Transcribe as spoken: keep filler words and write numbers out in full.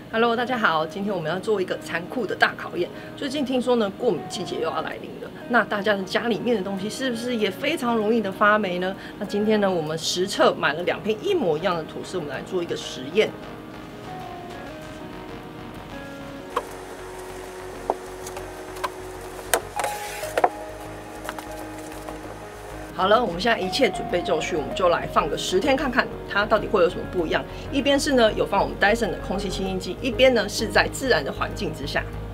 Hello， 大家好，今天我们要做一个残酷的大考验。最近听说呢，过敏季节又要来临了，那大家的家里面的东西是不是也非常容易的发霉呢？那今天呢，我们实测买了两片一模一样的吐司，我们来做一个实验。 好了，我们现在一切准备就绪，我们就来放个十天看看它到底会有什么不一样。一边是呢有放我们 Dyson 的空气清新机，一边呢是在自然的环境之下。